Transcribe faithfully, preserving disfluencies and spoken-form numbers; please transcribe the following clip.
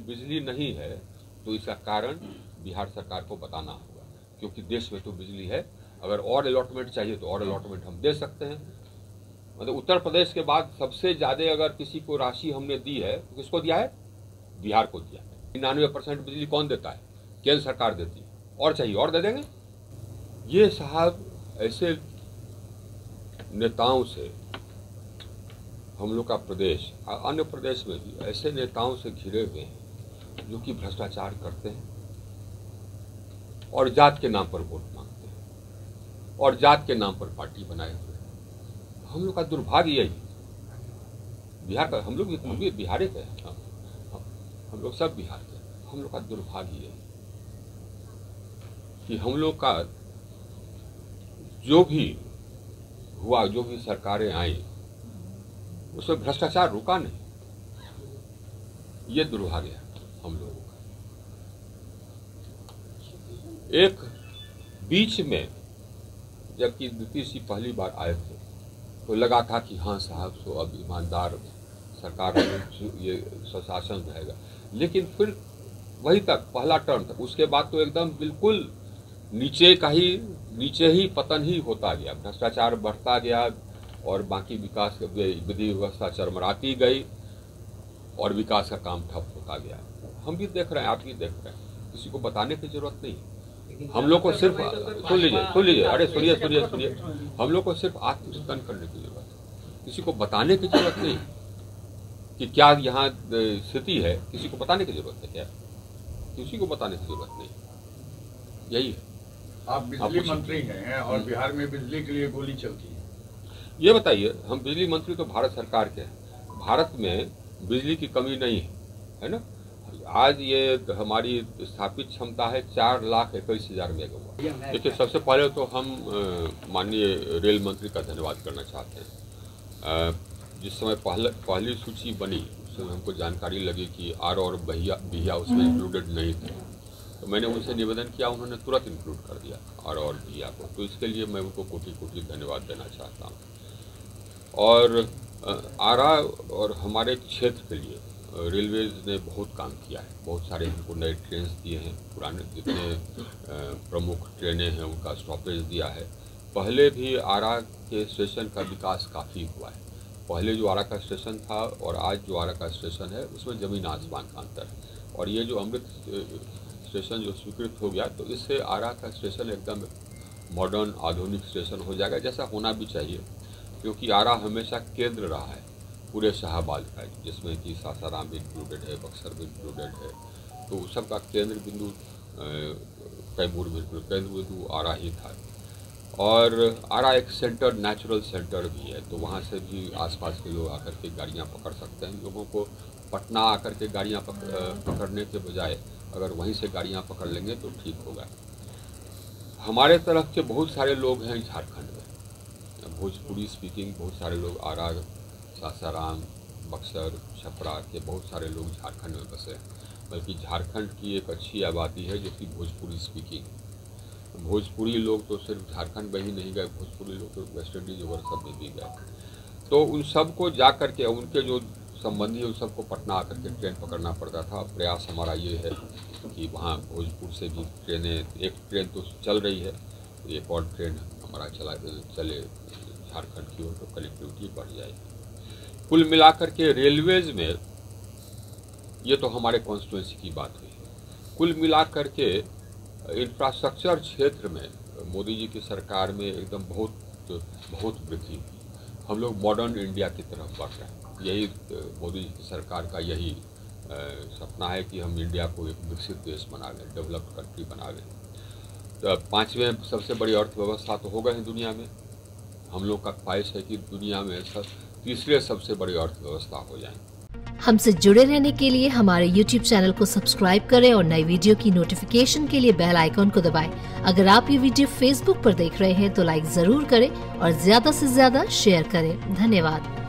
बिजली नहीं है तो इसका कारण बिहार सरकार को बताना होगा, क्योंकि देश में तो बिजली है। अगर और अलॉटमेंट चाहिए तो और अलॉटमेंट हम दे सकते हैं। मतलब उत्तर प्रदेश के बाद सबसे ज्यादा अगर किसी को राशि हमने दी है तो किसको दिया है? बिहार को दिया है। निन्यानवे परसेंट बिजली कौन देता है? केंद्र सरकार देती है। और चाहिए और दे देंगे। ये साहब ऐसे नेताओं से हम लोग का प्रदेश, अन्य प्रदेश में भी ऐसे नेताओं से घिरे हुए हैं जो कि भ्रष्टाचार करते हैं और जात के नाम पर वोट मांगते हैं और जात के नाम पर पार्टी बनाए हुए हैं। हम लोग का दुर्भाग्य यही, बिहार का, हम लोग हम भी बिहार के हैं, हम, हम लोग सब बिहार के हैं। हम लोग का दुर्भाग्य यही कि हम लोग का जो भी हुआ, जो भी सरकारें आई, उसमें भ्रष्टाचार रुका नहीं। ये दुर्भाग्य है हम लोगों का। एक बीच में जबकि नीतीश जी पहली बार आए थे तो लगा था कि हाँ साहब तो अब ईमानदार सरकार ये सुशासन रहेगा, लेकिन फिर वही तक पहला टर्म तक, उसके बाद तो एकदम बिल्कुल नीचे का ही नीचे ही पतन ही होता गया, भ्रष्टाचार बढ़ता गया और बाकी विकास विधि व्यवस्था चरमराती गई और विकास का काम ठप होता गया। हम भी देख रहे हैं, आप भी देख रहे हैं, किसी को बताने की जरूरत नहीं। हम लोग को सिर्फ सुन लीजिए सुन लीजिए अरे सुनिए सुनिए सुनिए हम लोग को सिर्फ आत्मचिंतन करने की जरूरत है, किसी को बताने की जरूरत नहीं कि क्या यहाँ स्थिति है। किसी को बताने की जरूरत है क्या? किसी को बताने की जरूरत नहीं, यही है। आप बिजली मंत्री हैं और बिहार में बिजली के लिए गोली चलती है, ये बताइए। हम बिजली मंत्री तो भारत सरकार के हैं, भारत में बिजली की कमी नहीं है, है ना। आज ये हमारी स्थापित क्षमता है चार लाख इक्कीस हजार मेगावाट। देखिए, सबसे पहले तो हम माननीय रेल मंत्री का धन्यवाद करना चाहते हैं। जिस समय पहले पहली सूची बनी उस समय हमको जानकारी लगी कि आर और बहिया बिहिया उसमें इंक्लूडेड नहीं थे, तो मैंने उनसे निवेदन किया, उन्होंने तुरंत इंक्लूड कर दिया आर और बिहिया को। तो इसके लिए मैं उनको कोटि कोटि धन्यवाद देना चाहता हूँ। और आरा और हमारे क्षेत्र के लिए रेलवेज ने बहुत काम किया है, बहुत सारे हमको नए ट्रेन दिए हैं, पुराने जितने प्रमुख ट्रेनें हैं उनका स्टॉपेज दिया है। पहले भी आरा के स्टेशन का विकास काफ़ी हुआ है। पहले जो आरा का स्टेशन था और आज जो आरा का स्टेशन है उसमें ज़मीन आसमान का अंतर है। और ये जो अमृत स्टेशन जो स्वीकृत हो गया तो इससे आरा का स्टेशन एकदम मॉडर्न आधुनिक स्टेशन हो जाएगा, जैसा होना भी चाहिए, क्योंकि आरा हमेशा केंद्र रहा है पूरे शाहबाद का, जिसमें कि सासाराम भी इंक्लूडेड है, बक्सर भी इंक्लूडेड है। तो सबका केंद्र बिंदु कैमूर भी केंद्र बिंदु आरा ही था। और आरा एक सेंटर, नेचुरल सेंटर भी है, तो वहाँ से भी आसपास के लोग आकर के गाड़ियाँ पकड़ सकते हैं। लोगों को पटना आकर के गाड़ियाँ पकड़ने के बजाय अगर वहीं से गाड़ियाँ पकड़ लेंगे तो ठीक होगा। हमारे तरफ के बहुत सारे लोग हैं झारखंड में, भोजपुरी स्पीकिंग बहुत सारे लोग, आरा, सासाराम, बक्सर, छपरा के बहुत सारे लोग झारखंड में बसे हैं। बल्कि झारखंड की एक अच्छी आबादी है जो कि भोजपुरी स्पीकिंग। भोजपुरी लोग तो सिर्फ झारखंड में ही नहीं गए, भोजपुरी लोग तो वेस्ट इंडीज और सब में भी गए। तो उन सबको जा कर के उनके जो संबंधी है उन सबको पटना आकर के ट्रेन पकड़ना पड़ता था। प्रयास हमारा ये है कि वहाँ भोजपुर से भी ट्रेनें, एक ट्रेन तो चल रही है, एक और ट्रेन हमारा चला चले झारखंड की ओर, तो कनेक्टिविटी बढ़ जाएगी। कुल मिलाकर के रेलवेज में ये तो हमारे कॉन्स्टिट्यूंसी की बात हुई है। कुल मिलाकर के इंफ्रास्ट्रक्चर क्षेत्र में मोदी जी की सरकार में एकदम बहुत बहुत वृद्धि हुई। हम लोग मॉडर्न इंडिया की तरफ बढ़ रहे हैं। यही मोदी जी की सरकार का यही सपना है कि हम इंडिया को एक विकसित देश बना लें, डेवलप्ड कंट्री बना लें। तो पाँचवें सबसे बड़ी अर्थव्यवस्था तो हो गए हैं दुनिया में। हम लोग का ख्वाहिश है कि दुनिया में सब तीसरे सबसे बड़ी अर्थव्यवस्था हो जाए। हमसे जुड़े रहने के लिए हमारे यूट्यूब चैनल को सब्सक्राइब करें और नई वीडियो की नोटिफिकेशन के लिए बेल आइकॉन को दबाएं। अगर आप ये वीडियो फेसबुक पर देख रहे हैं तो लाइक जरूर करें और ज्यादा से ज्यादा शेयर करें। धन्यवाद।